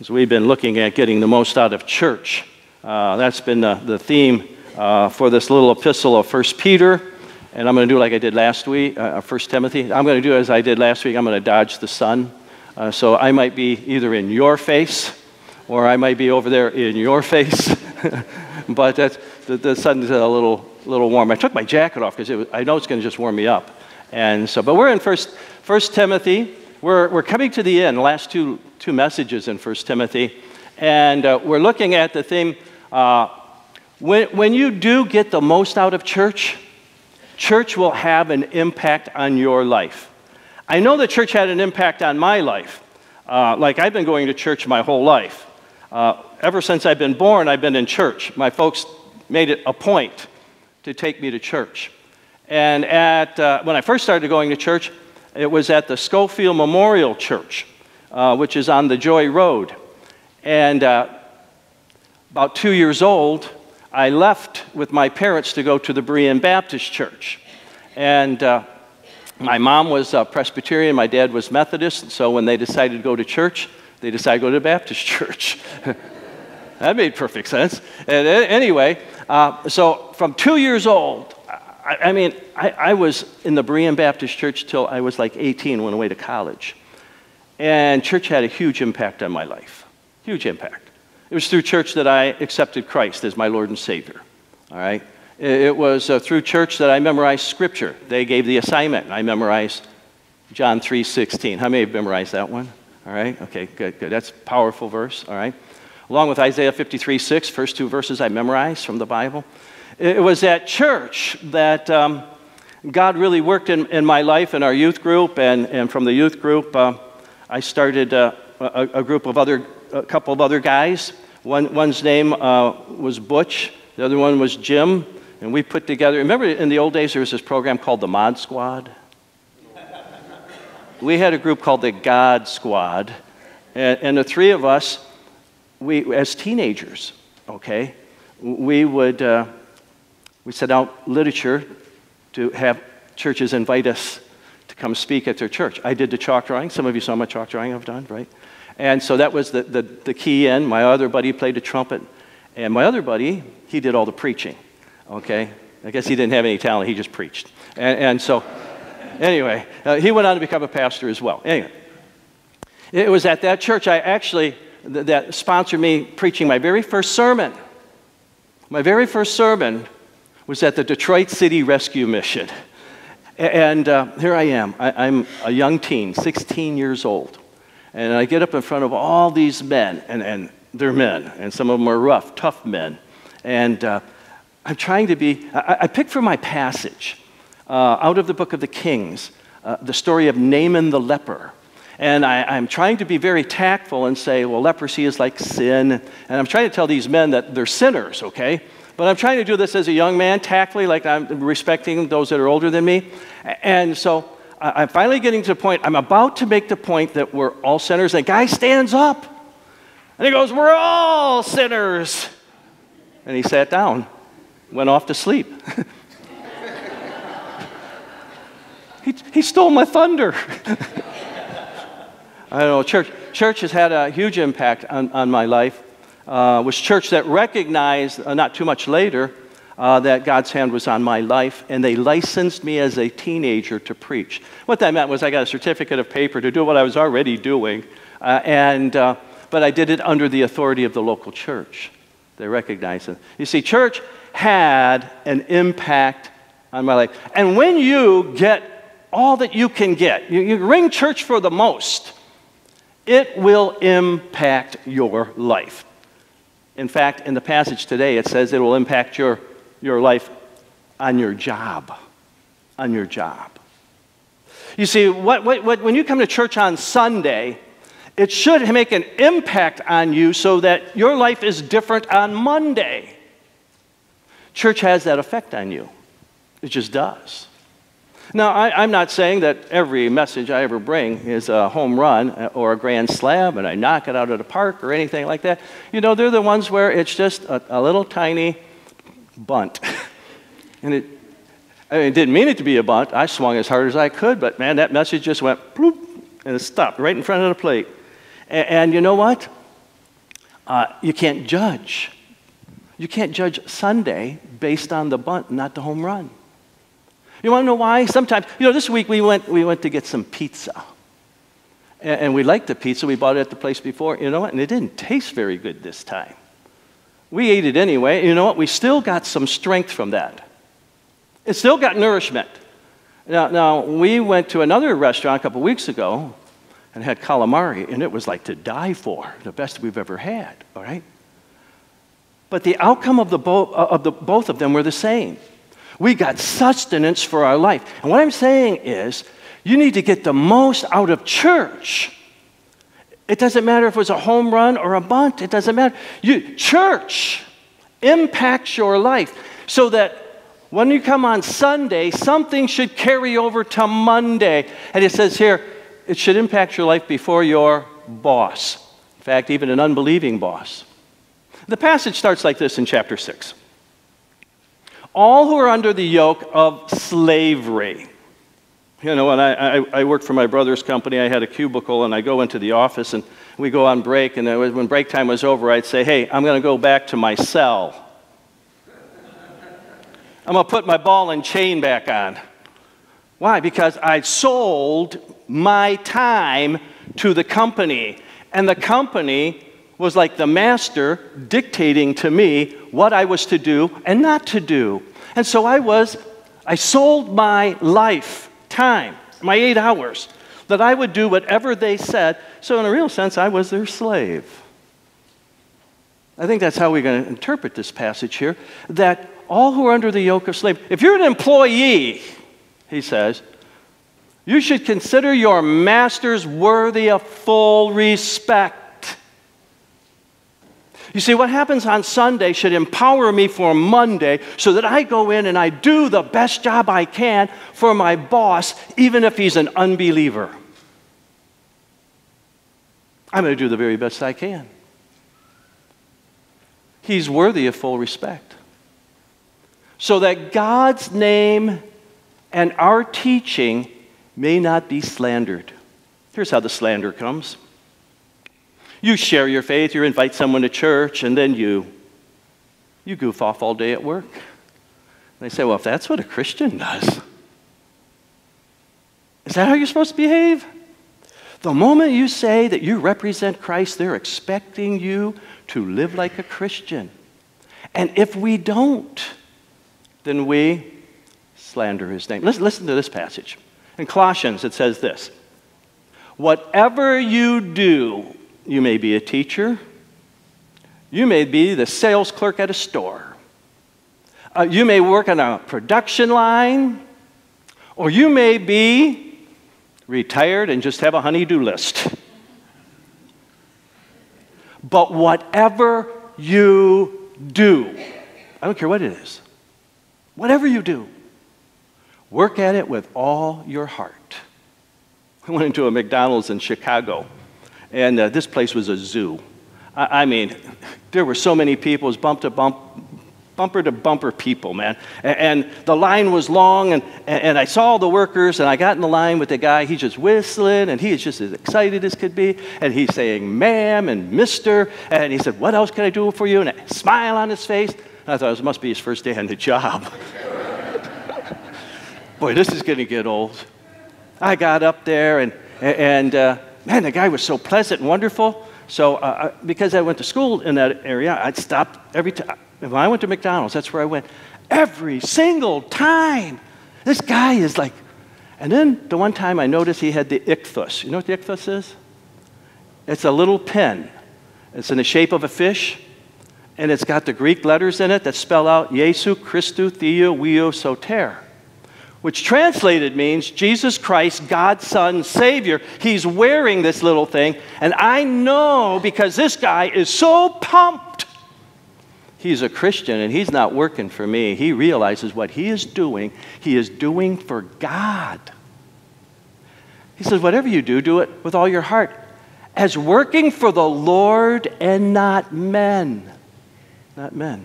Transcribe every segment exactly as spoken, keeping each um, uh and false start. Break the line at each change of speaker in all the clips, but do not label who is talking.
as we've been looking at getting the most out of church. Uh, that's been the, the theme uh, for this little epistle of First Peter. And I'm going to do like I did last week, uh, First Timothy. I'm going to do as I did last week. I'm going to dodge the sun. Uh, so I might be either in your face or I might be over there in your face. But that's, the, the sun's a little, little warm. I took my jacket off because I know it's going to just warm me up. And so, but we're in First, First Timothy. We're, we're coming to the end, the last two, two messages in First Timothy. And uh, we're looking at the theme, uh, when, when you do get the most out of church, church will have an impact on your life. I know that church had an impact on my life. Uh, like I've been going to church my whole life. Uh, ever since I've been born, I've been in church. My folks made it a point to take me to church. And at, uh, when I first started going to church, it was at the Schofield Memorial Church, uh, which is on the Joy Road. And uh, about two years old, I left with my parents to go to the Berean Baptist Church. And uh, my mom was uh, Presbyterian, my dad was Methodist, so when they decided to go to church, they decided to go to the Baptist Church. That made perfect sense. And uh, anyway, uh, so from two years old, I, I mean, I, I was in the Berean Baptist Church till I was like eighteen, went away to college. And church had a huge impact on my life, huge impact. It was through church that I accepted Christ as my Lord and Savior, all right? It was uh, through church that I memorized Scripture. They gave the assignment, and I memorized John three sixteen. How many have memorized that one? All right, okay, good, good. That's a powerful verse, all right? Along with Isaiah fifty-three six, first two verses I memorized from the Bible. It was at church that um, God really worked in, in my life, in our youth group, and, and from the youth group, uh, I started uh, a, a group of other, a couple of other guys. One, one's name uh, was Butch, the other one was Jim, and we put together, remember in the old days there was this program called the Mod Squad? We had a group called the God Squad, and, and the three of us, we, as teenagers, okay, we would, uh, we set out literature to have churches invite us to come speak at their church. I did the chalk drawing. Some of you saw my chalk drawing I've done, right? And so that was the, the, the key in. My other buddy played the trumpet, and my other buddy, he did all the preaching, okay? I guess he didn't have any talent. He just preached. And, and so, anyway, uh, he went on to become a pastor as well. Anyway, it was at that church I actually, th that sponsored me preaching my very first sermon. My very first sermon was at the Detroit City Rescue Mission. And uh, here I am. I, I'm a young teen, sixteen years old. And I get up in front of all these men, and, and they're men, and some of them are rough, tough men. And uh, I'm trying to be, I, I picked for my passage uh, out of the book of the Kings, uh, the story of Naaman the leper. And I, I'm trying to be very tactful and say, well, leprosy is like sin. And I'm trying to tell these men that they're sinners, okay? But I'm trying to do this as a young man, tactfully, like I'm respecting those that are older than me. And so I'm finally getting to the point, I'm about to make the point that we're all sinners. And the guy stands up. And he goes, we're all sinners. And he sat down, went off to sleep. he, he stole my thunder. I don't know, church, church has had a huge impact on, on my life. Uh, was church that recognized, uh, not too much later, uh, that God's hand was on my life, and they licensed me as a teenager to preach. What that meant was I got a certificate of paper to do what I was already doing, uh, and, uh, but I did it under the authority of the local church. They recognized it. You see, church had an impact on my life. And when you get all that you can get, you, you ring church for the most, it will impact your life. In fact, in the passage today, it says it will impact your, your life on your job. On your job. You see, what, what, what, when you come to church on Sunday, it should make an impact on you so that your life is different on Monday. Church has that effect on you. It just does. Now, I, I'm not saying that every message I ever bring is a home run or a grand slam and I knock it out of the park or anything like that. You know, they're the ones where it's just a, a little tiny bunt. And it, I mean, it didn't mean it to be a bunt. I swung as hard as I could, but man, that message just went bloop, and it stopped right in front of the plate. And, and you know what? Uh, you can't judge. You can't judge Sunday based on the bunt, not the home run. You want to know why? Sometimes, you know, this week we went, we went to get some pizza. And, and we liked the pizza. We bought it at the place before. You know what? And it didn't taste very good this time. We ate it anyway. You know what? We still got some strength from that. It still got nourishment. Now, now we went to another restaurant a couple weeks ago and had calamari, and it was like to die for, the best we've ever had, all right? But the outcome of, the bo- of the, both of them were the same. We got sustenance for our life. And what I'm saying is, you need to get the most out of church. It doesn't matter if it was a home run or a bunt. It doesn't matter. You, church impacts your life so that when you come on Sunday, something should carry over to Monday. And it says here, it should impact your life before your boss. In fact, even an unbelieving boss. The passage starts like this in chapter six. All who are under the yoke of slavery. You know, when I, I, I worked for my brother's company, I had a cubicle, and I go into the office, and we go on break, and was, when break time was over, I'd say, hey, I'm going to go back to my cell. I'm going to put my ball and chain back on. Why? Because I sold my time to the company, and the company was like the master dictating to me what I was to do and not to do. And so I was, I sold my life, time, my eight hours, that I would do whatever they said. So in a real sense, I was their slave. I think that's how we're going to interpret this passage here, that all who are under the yoke of slavery, if you're an employee, he says, you should consider your masters worthy of full respect. You see, what happens on Sunday should empower me for Monday so that I go in and I do the best job I can for my boss, even if he's an unbeliever. I'm going to do the very best I can. He's worthy of full respect. So that God's name and our teaching may not be slandered. Here's how the slander comes. You share your faith, you invite someone to church, and then you, you goof off all day at work. And they say, well, if that's what a Christian does, is that how you're supposed to behave? The moment you say that you represent Christ, they're expecting you to live like a Christian. And if we don't, then we slander his name. Listen, listen to this passage. In Colossians, it says this. Whatever you do, you may be a teacher. You may be the sales clerk at a store. Uh, you may work on a production line. Or you may be retired and just have a honey-do list. But whatever you do, I don't care what it is, whatever you do, work at it with all your heart. I went into a McDonald's in Chicago. And uh, this place was a zoo. I, I mean, there were so many people. It was bump to bump, bumper to bumper people, man. And, and the line was long, and, and I saw the workers, and I got in the line with the guy. He's just whistling, and he is just as excited as could be. And he's saying, ma'am and mister. And he said, what else can I do for you? And a smile on his face. And I thought it must be his first day on the job. Boy, this is going to get old. I got up there, and, and uh, man, the guy was so pleasant and wonderful. So uh, because I went to school in that area, I'd stop every time. When I went to McDonald's, that's where I went. Every single time. This guy is like, and then the one time I noticed he had the ichthus. You know what the ichthus is? It's a little pen. It's in the shape of a fish, and it's got the Greek letters in it that spell out Jesu Christou Theo Wio Soter, which translated means Jesus Christ, God's Son, Savior. He's wearing this little thing, and I know because this guy is so pumped. He's a Christian, and he's not working for me. He realizes what he is doing, he is doing for God. He says, whatever you do, do it with all your heart, as working for the Lord and not men. Not men.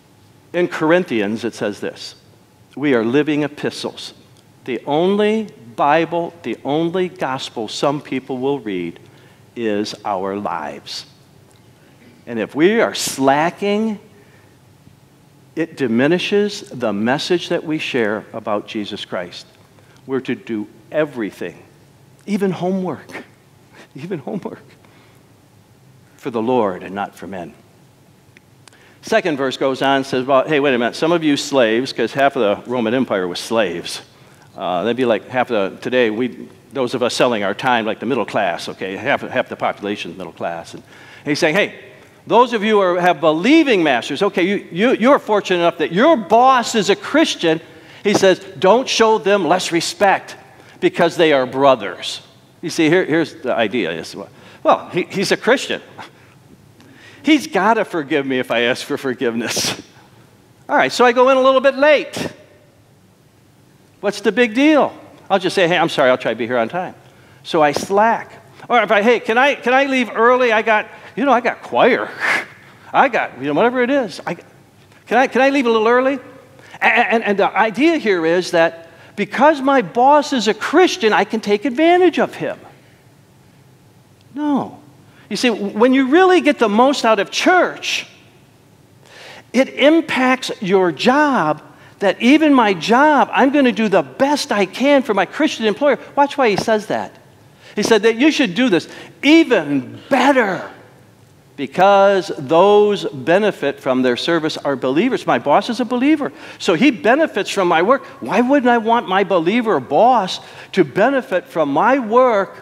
In Corinthians, it says this. We are living epistles. The only Bible, the only gospel some people will read is our lives. And if we are slacking, it diminishes the message that we share about Jesus Christ. We're to do everything, even homework, even homework, for the Lord and not for men. Second verse goes on and says, well, hey, wait a minute, some of you slaves, because half of the Roman Empire was slaves. Uh, that'd be like half of the, today, we, those of us selling our time, like the middle class, okay, half, half the population is middle class. And he's saying, hey, those of you who are, have believing masters, okay, you, you, you're fortunate enough that your boss is a Christian. He says, don't show them less respect because they are brothers. You see, here, here's the idea. Is, well, he, he's a Christian. He's got to forgive me if I ask for forgiveness. All right, so I go in a little bit late. What's the big deal? I'll just say, hey, I'm sorry, I'll try to be here on time. So I slack. Or if I, hey, can I, can I leave early? I got, you know, I got choir. I got, you know, whatever it is. I, can, I, can I leave a little early? And, and, and the idea here is that because my boss is a Christian, I can take advantage of him. No. You see, when you really get the most out of church, it impacts your job, that even my job, I'm going to do the best I can for my Christian employer. Watch why he says that. He said that you should do this even better because those benefit from their service are believers. My boss is a believer, so he benefits from my work. Why wouldn't I want my believer boss to benefit from my work?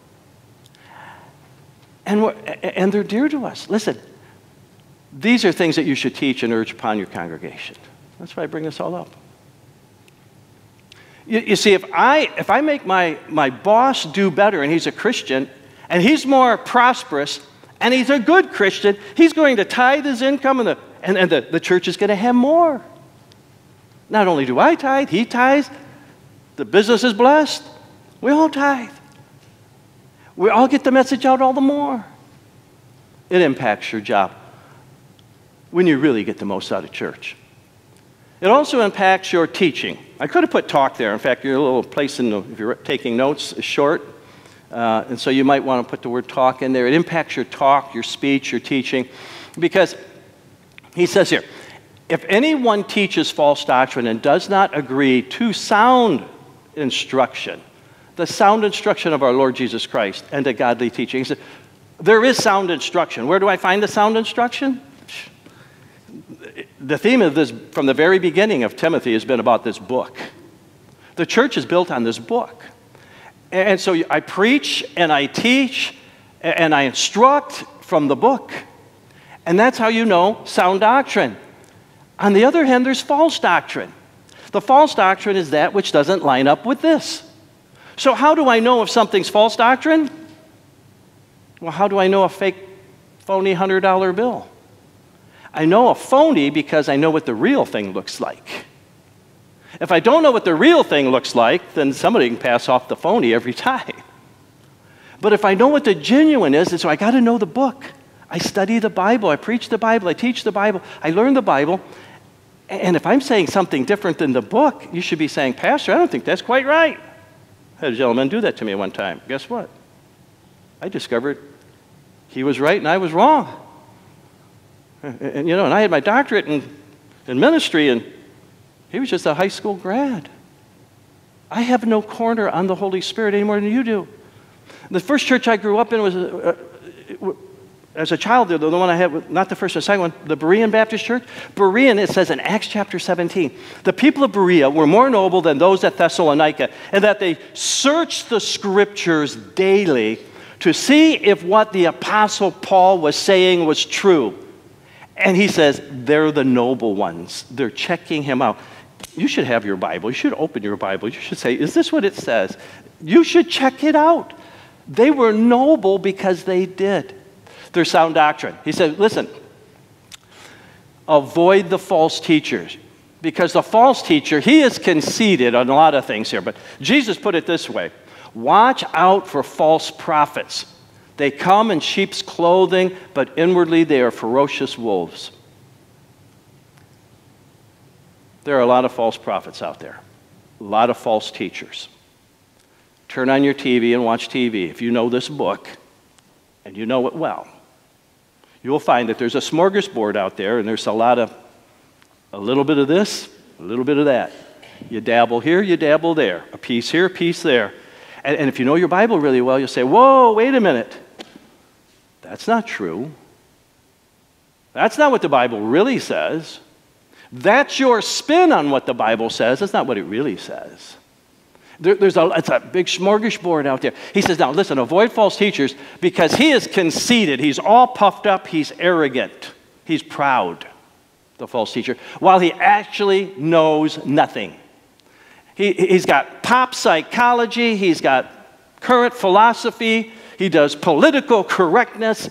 And, we're, and they're dear to us. Listen, these are things that you should teach and urge upon your congregation. That's why I bring this all up. You, you see, if I, if I make my, my boss do better and he's a Christian and he's more prosperous and he's a good Christian, he's going to tithe his income and the, and, and the, the church is going to have more. Not only do I tithe, he tithes, the business is blessed, we all tithe. We all get the message out all the more. It impacts your job when you really get the most out of church. It also impacts your teaching. I could have put talk there. In fact, your little place in the, if you're taking notes, is short. Uh, and so you might want to put the word talk in there. It impacts your talk, your speech, your teaching. Because he says here, if anyone teaches false doctrine and does not agree to sound instruction, the sound instruction of our Lord Jesus Christ and to godly teaching. He said, there is sound instruction. Where do I find the sound instruction? The theme of this from the very beginning of Timothy has been about this book. The church is built on this book. And so I preach and I teach and I instruct from the book. And that's how you know sound doctrine. On the other hand, there's false doctrine. The false doctrine is that which doesn't line up with this. So how do I know if something's false doctrine? Well, how do I know a fake, phony one hundred dollar bill? I know a phony because I know what the real thing looks like. If I don't know what the real thing looks like, then somebody can pass off the phony every time. But if I know what the genuine is, and so I got to know the book. I study the Bible, I preach the Bible, I teach the Bible, I learn the Bible. And if I'm saying something different than the book, you should be saying, Pastor, I don't think that's quite right. I had a gentleman do that to me one time. Guess what? I discovered he was right and I was wrong. And, and you know, and I had my doctorate in, in ministry, and he was just a high school grad. I have no corner on the Holy Spirit any more than you do. The first church I grew up in was, uh, uh, as a child, the, the one I had, not the first, the second one, the Berean Baptist Church. Berean, it says in Acts chapter seventeen, the people of Berea were more noble than those at Thessalonica, and that they searched the scriptures daily to see if what the apostle Paul was saying was true. And he says, they're the noble ones. They're checking him out. You should have your Bible. You should open your Bible. You should say, is this what it says? You should check it out. They were noble because they did. Their sound doctrine. He said, listen, avoid the false teachers. Because the false teacher, he is conceited on a lot of things here. But Jesus put it this way. Watch out for false prophets. They come in sheep's clothing, but inwardly they are ferocious wolves. There are a lot of false prophets out there. A lot of false teachers. turn on your T V and watch T V. If you know this book, and you know it well, you'll find that there's a smorgasbord out there, and there's a lot of, a little bit of this, a little bit of that. You dabble here, you dabble there. A piece here, a piece there. And, and if you know your Bible really well, you'll say, whoa, wait a minute. That's not true. That's not what the Bible really says. That's your spin on what the Bible says. That's not what it really says. There, there's a, it's a big smorgasbord out there. He says, now listen, avoid false teachers because he is conceited. He's all puffed up. He's arrogant. He's proud, the false teacher, while he actually knows nothing. He, he's got pop psychology. He's got current philosophy. He does political correctness.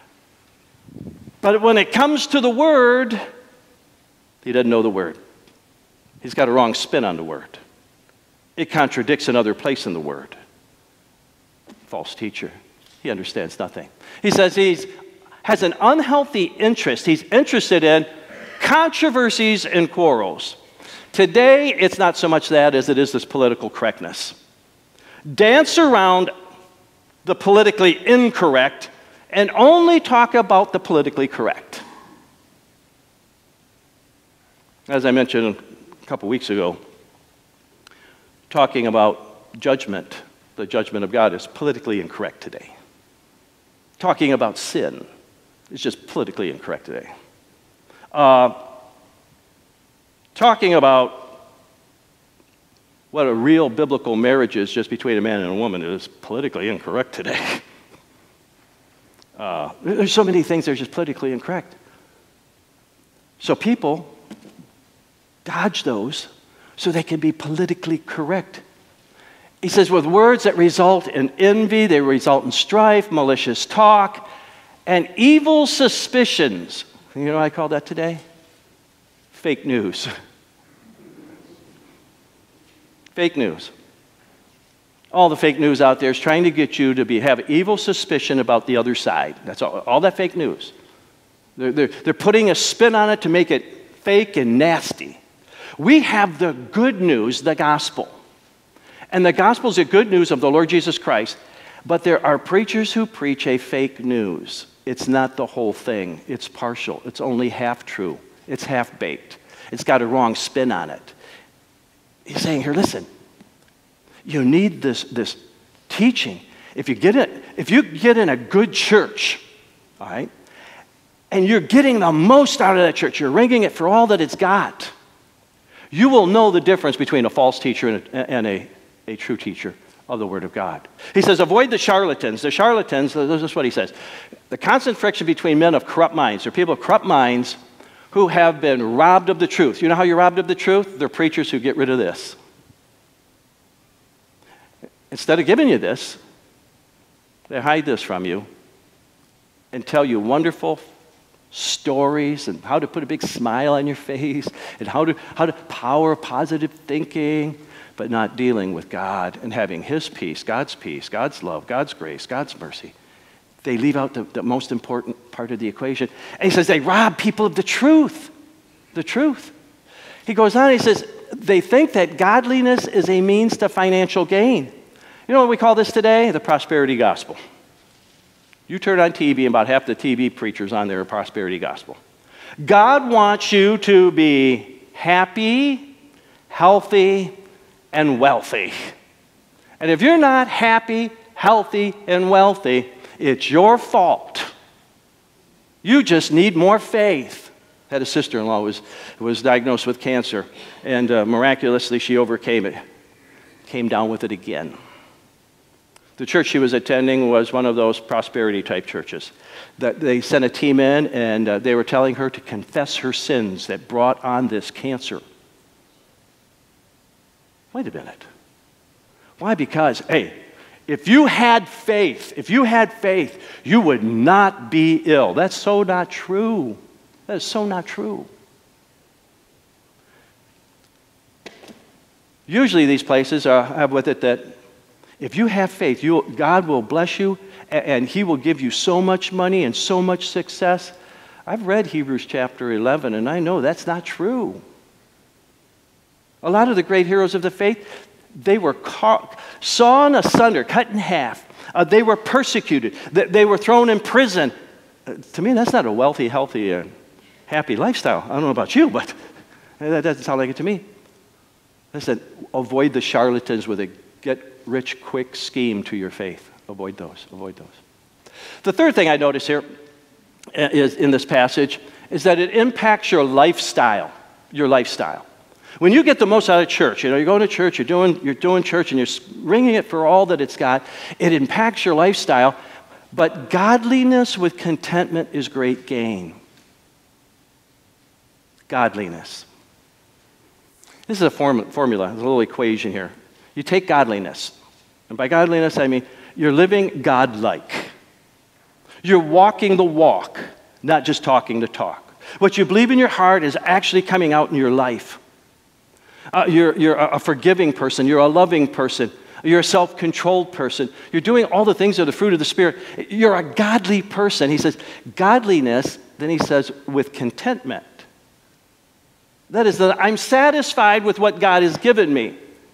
But when it comes to the Word, he doesn't know the Word. He's got a wrong spin on the Word. It contradicts another place in the Word. False teacher. He understands nothing. He says he has an unhealthy interest. He's interested in controversies and quarrels. Today, it's not so much that as it is this political correctness. Dance around the politically incorrect and only talk about the politically correct. As I mentioned a couple weeks ago, talking about judgment, the judgment of God is politically incorrect today. Talking about sin is just politically incorrect today. Uh, talking about what a real biblical marriage is just between a man and a woman is politically incorrect today. Uh, there's so many things that are just politically incorrect. So people dodge those so they can be politically correct. He says, with words that result in envy, they result in strife, malicious talk, and evil suspicions. You know what I call that today? Fake news. Fake news. All the fake news out there is trying to get you to be, have evil suspicion about the other side. That's all, all that fake news. They're, they're, they're putting a spin on it to make it fake and nasty. We have the good news, the gospel. And the gospel is the good news of the Lord Jesus Christ. But there are preachers who preach a fake news. It's not the whole thing. It's partial. It's only half true. It's half-baked. It's got a wrong spin on it. He's saying here, listen, you need this, this teaching. If you get in, if you get in a good church, all right, and you're getting the most out of that church, you're ringing it for all that it's got, you will know the difference between a false teacher and a, and a, a true teacher of the Word of God. He says, avoid the charlatans. The charlatans, this is what he says. The constant friction between men of corrupt minds, or people of corrupt minds who have been robbed of the truth. You know how you're robbed of the truth? They're preachers who get rid of this. Instead of giving you this, they hide this from you and tell you wonderful stories and how to put a big smile on your face and how to, how to power positive thinking, but not dealing with God and having His peace, God's peace, God's love, God's grace, God's mercy. They leave out the, the most important part of the equation. And he says they rob people of the truth. The truth. He goes on, he says, they think that godliness is a means to financial gain. You know what we call this today? The prosperity gospel. You turn on T V and about half the T V preachers on there are prosperity gospel. God wants you to be happy, healthy, and wealthy. And if you're not happy, healthy, and wealthy, it's your fault. You just need more faith. I had a sister-in-law who was, who was diagnosed with cancer, and uh, miraculously she overcame it, came down with it again. The church she was attending was one of those prosperity-type churches. That they sent a team in, and uh, they were telling her to confess her sins that brought on this cancer. Wait a minute. Why? Because, hey, if you had faith, if you had faith, you would not be ill. That's so not true. That is so not true. Usually these places are, have with it that if you have faith, you, God will bless you and, and He will give you so much money and so much success. I've read Hebrews chapter eleven, and I know that's not true. A lot of the great heroes of the faith, They were ca- sawn asunder, cut in half. Uh, they were persecuted. They, they were thrown in prison. Uh, to me, that's not a wealthy, healthy, and happy lifestyle. I don't know about you, but that doesn't sound like it to me. Listen, avoid the charlatans with a get-rich-quick scheme to your faith. Avoid those. Avoid those. The third thing I notice here is in this passage is that it impacts your lifestyle. Your lifestyle. When you get the most out of church, you know, you're going to church, you're doing, you're doing church, and you're ringing it for all that it's got, it impacts your lifestyle. But godliness with contentment is great gain. Godliness. This is a form, formula, a little equation here. You take godliness, and by godliness I mean you're living God-like. You're walking the walk, not just talking the talk. What you believe in your heart is actually coming out in your life. Uh, you're, you're a forgiving person. You're a loving person. You're a self-controlled person. You're doing all the things of the fruit of the Spirit. You're a godly person. He says, godliness, then he says, with contentment. That is, that I'm satisfied with what God has given me.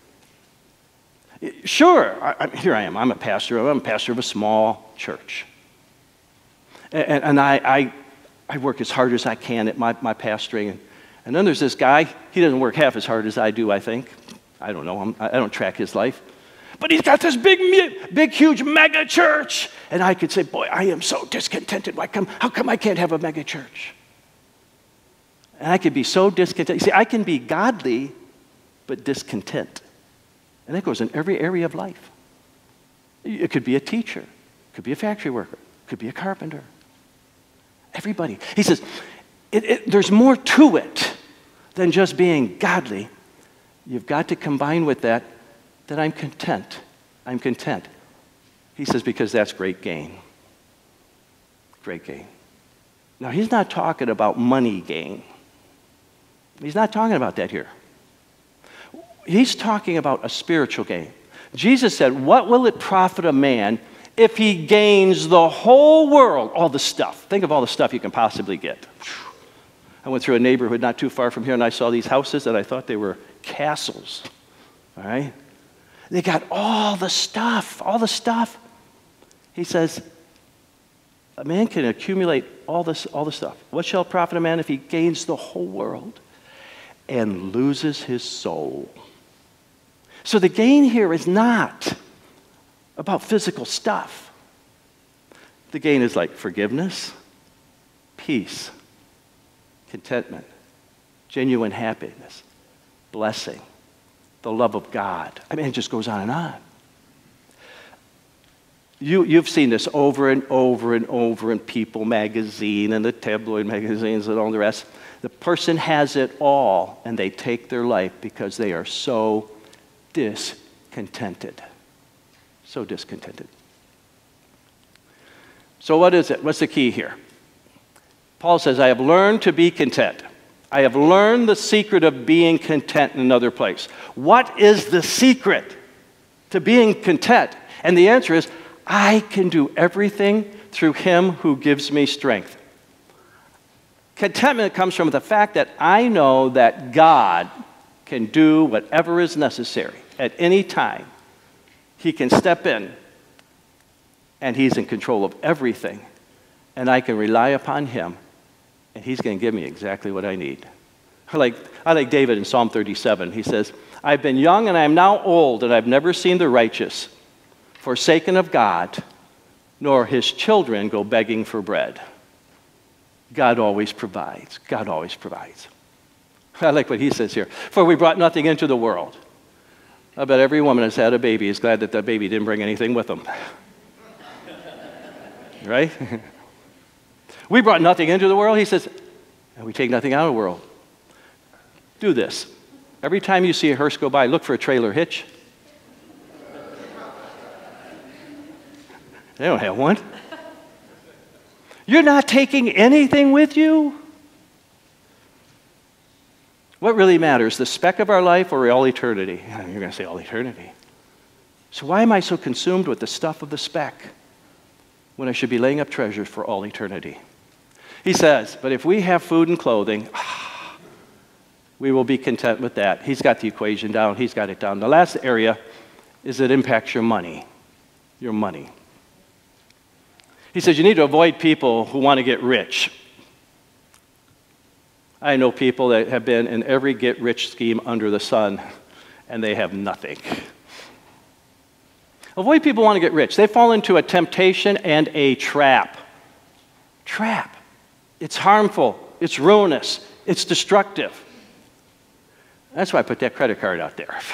Sure, I, I, here I am. I'm a pastor. I'm a pastor of a small church. And, and I, I, I work as hard as I can at my, my pastoring. And, and then there's this guy. He doesn't work half as hard as I do, I think. I don't know. I'm, I don't track his life. But he's got this big, big, huge mega church. And I could say, boy, I am so discontented. Why come, how come I can't have a mega church? And I could be so discontent. You see, I can be godly, but discontent. And that goes in every area of life. It could be a teacher. It could be a factory worker. It could be a carpenter. Everybody. He says, it, it, there's more to it than just being godly. You've got to combine with that that I'm content. I'm content. He says, because that's great gain. Great gain. Now, he's not talking about money gain. He's not talking about that here. He's talking about a spiritual gain. Jesus said, what will it profit a man if he gains the whole world, all the stuff? Think of all the stuff you can possibly get. I went through a neighborhood not too far from here, and I saw these houses that I thought they were castles. All right? They got all the stuff, all the stuff. He says, a man can accumulate all this, all the stuff. What shall it profit a man if he gains the whole world and loses his soul? So the gain here is not about physical stuff. The gain is like forgiveness, peace, contentment, genuine happiness, blessing, the love of God. I mean, it just goes on and on. You, you've seen this over and over and over in People magazine and the tabloid magazines and all the rest. The person has it all, and they take their life because they are so discontented. So discontented. So what is it? What's the key here? Paul says, I have learned to be content. I have learned the secret of being content in another place. What is the secret to being content? And the answer is, I can do everything through him who gives me strength. Contentment comes from the fact that I know that God can do whatever is necessary at any time. He can step in, and he's in control of everything, and I can rely upon him, and he's going to give me exactly what I need. I like, I like David in Psalm thirty-seven. He says, I've been young and I am now old, and I've never seen the righteous forsaken of God, nor his children go begging for bread. God always provides. God always provides. I like what he says here. For we brought nothing into the world. I bet every woman that's had a baby is glad that that baby didn't bring anything with them. Right? We brought nothing into the world. He says, and we take nothing out of the world. Do this. Every time you see a hearse go by, look for a trailer hitch. They don't have one. You're not taking anything with you? What really matters, the speck of our life or all eternity? You're going to say all eternity. So why am I so consumed with the stuff of the speck when I should be laying up treasures for all eternity? He says, but if we have food and clothing, we will be content with that. He's got the equation down. He's got it down. The last area is it impacts your money. Your money. He says you need to avoid people who want to get rich. I know people that have been in every get-rich scheme under the sun, and they have nothing. Avoid people who want to get rich. They fall into a temptation and a trap. Trap. It's harmful. It's ruinous. It's destructive. That's why I put that credit card out there.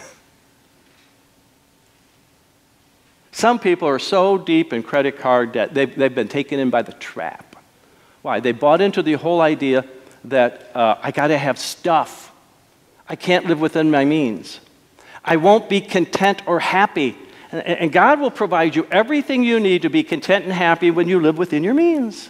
Some people are so deep in credit card debt, they've, they've been taken in by the trap. Why? They bought into the whole idea that uh, I got to have stuff. I can't live within my means. I won't be content or happy. And, and God will provide you everything you need to be content and happy when you live within your means.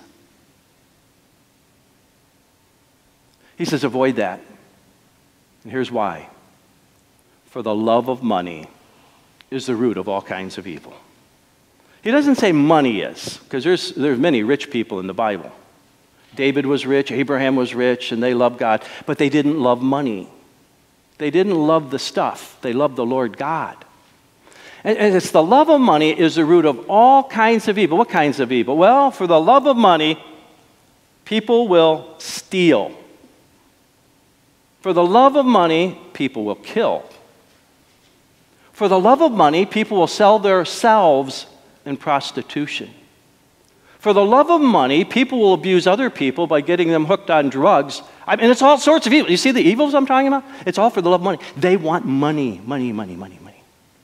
He says, avoid that. And here's why. For the love of money is the root of all kinds of evil. He doesn't say money is, because there's, there's many rich people in the Bible. David was rich, Abraham was rich, and they loved God, but they didn't love money. They didn't love the stuff. They loved the Lord God. And, and it's the love of money is the root of all kinds of evil. What kinds of evil? Well, for the love of money, people will steal. For the love of money, people will kill. For the love of money, people will sell themselves in prostitution. For the love of money, people will abuse other people by getting them hooked on drugs. I mean, it's all sorts of evil. You see the evils I'm talking about? It's all for the love of money. They want money, money, money, money, money.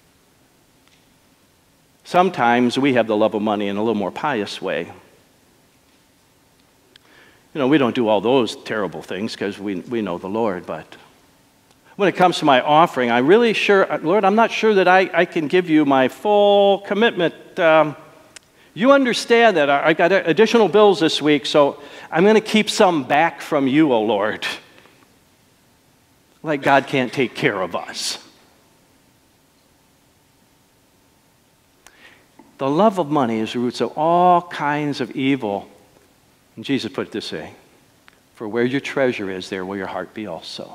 Sometimes we have the love of money in a little more pious way. You know, we don't do all those terrible things because we, we know the Lord, but when it comes to my offering, I'm really sure, Lord, I'm not sure that I, I can give you my full commitment. Um, you understand that I, I got additional bills this week, so I'm going to keep some back from you, oh Lord. Like God can't take care of us. The love of money is the roots of all kinds of evil. And Jesus put it this way, for where your treasure is, there will your heart be also.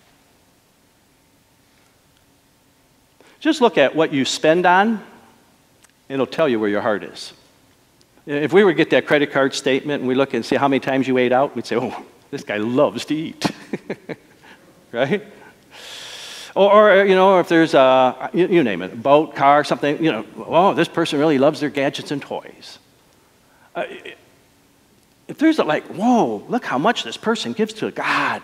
Just look at what you spend on, it'll tell you where your heart is. If we were to get that credit card statement and we look and see how many times you ate out, we'd say, oh, this guy loves to eat. Right? Or, or, you know, if there's a, you, you name it, a boat, car, something, you know, oh, this person really loves their gadgets and toys. Uh, if there's a like, whoa, look how much this person gives to God.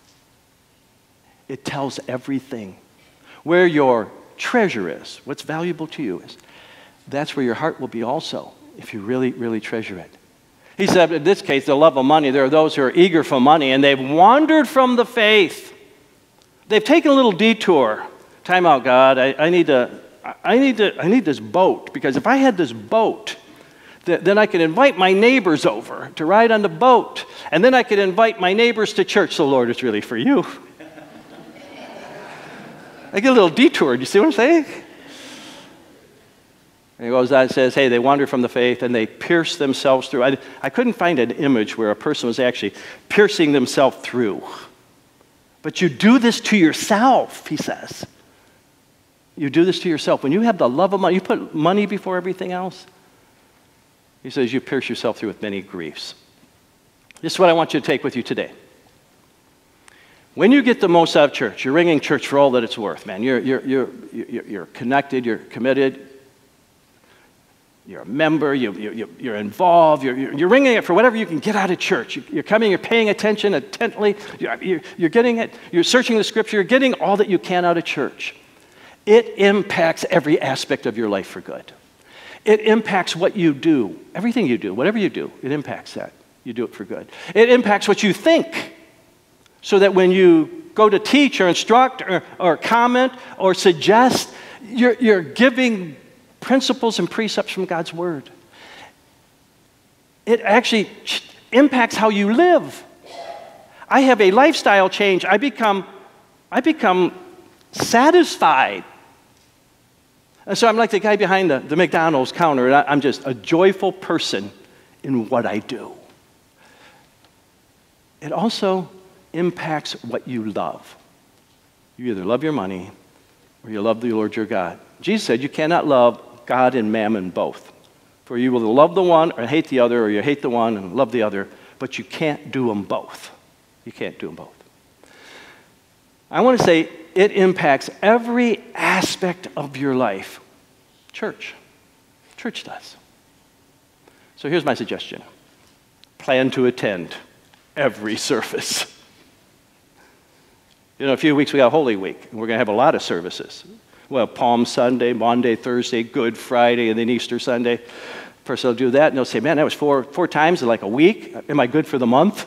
It tells everything. Where your treasure is, what's valuable to you is, that's where your heart will be also, if you really, really treasure it. He said, in this case, the love of money, there are those who are eager for money, and they've wandered from the faith. They've taken a little detour. Time out, God, I, I need to, I need to, I need this boat, because if I had this boat, th- then I could invite my neighbors over to ride on the boat, and then I could invite my neighbors to church. So, Lord, it's really for you. I get a little detour. Do you see what I'm saying? And he goes on and says, hey, they wander from the faith and they pierce themselves through. I, I couldn't find an image where a person was actually piercing themselves through. But you do this to yourself, he says. You do this to yourself. When you have the love of money, you put money before everything else. He says you pierce yourself through with many griefs. This is what I want you to take with you today. When you get the most out of church, you're ringing church for all that it's worth, man. You're, you're, you're, you're, you're connected, you're committed, you're a member, you, you, you're involved, you're, you're ringing it for whatever you can get out of church. You're coming, you're paying attention intently, you're, you're getting it, you're searching the scripture, you're getting all that you can out of church. It impacts every aspect of your life for good. It impacts what you do, everything you do, whatever you do, it impacts that. You do it for good. It impacts what you think. So that when you go to teach or instruct or, or comment or suggest, you're, you're giving principles and precepts from God's Word. It actually impacts how you live. I have a lifestyle change. I become, I become satisfied. And so I'm like the guy behind the, the McDonald's counter, and I, I'm just a joyful person in what I do. It also impacts what you love. You either love your money or you love the Lord your God. Jesus said you cannot love God and mammon both. For you will love the one or hate the other, or you hate the one and love the other, but you can't do them both. You can't do them both. I want to say it impacts every aspect of your life. Church. Church does. So here's my suggestion. Plan to attend every service. You know, in a few weeks we got Holy Week, and we're going to have a lot of services. Well, Palm Sunday, Monday, Thursday, Good Friday, and then Easter Sunday. Person will do that, and they'll say, man, that was four, four times in like a week. Am I good for the month?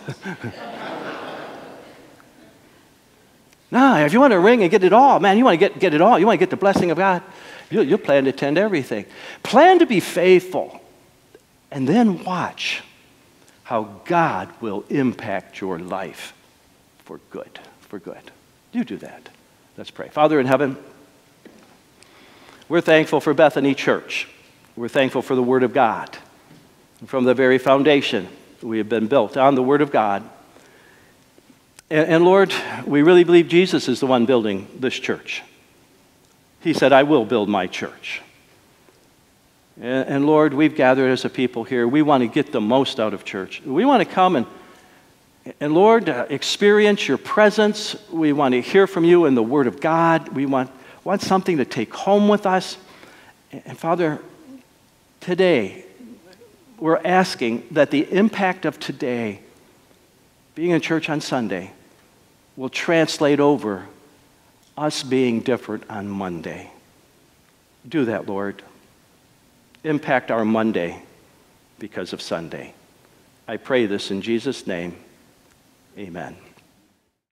No, if you want to ring and get it all, man, you want to get, get it all. You want to get the blessing of God. You'll, you'll plan to attend everything. Plan to be faithful, and then watch how God will impact your life for good, for good. You do that. Let's pray. Father in heaven, we're thankful for Bethany Church. We're thankful for the Word of God. From the very foundation, we have been built on the Word of God. And, and Lord, we really believe Jesus is the one building this church. He said, I will build my church. And, and Lord, we've gathered as a people here. We want to get the most out of church. We want to come and, and Lord, uh, experience your presence. We want to hear from you in the Word of God. We want, want something to take home with us. And, and Father, today, we're asking that the impact of today, being in church on Sunday, will translate over us being different on Monday. Do that, Lord. Impact our Monday because of Sunday. I pray this in Jesus' name. Amen.